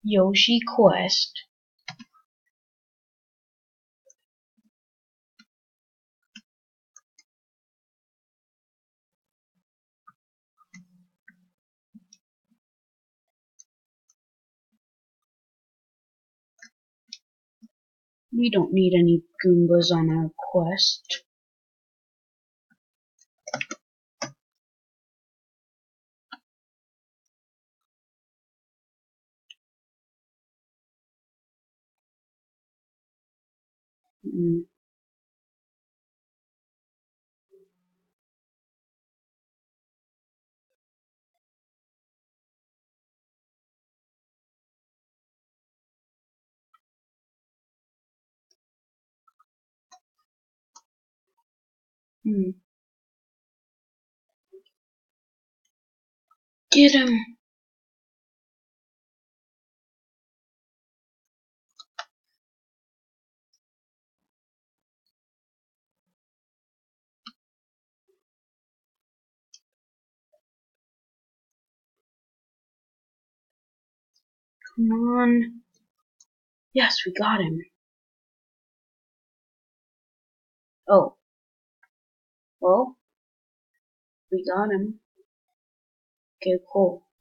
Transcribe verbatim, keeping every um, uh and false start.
Yoshi Quest. We don't need any Goombas on our quest. Mm. Hmm. Get him! Come on. Yes, we got him. Oh. Well, we got him. Okay, cool.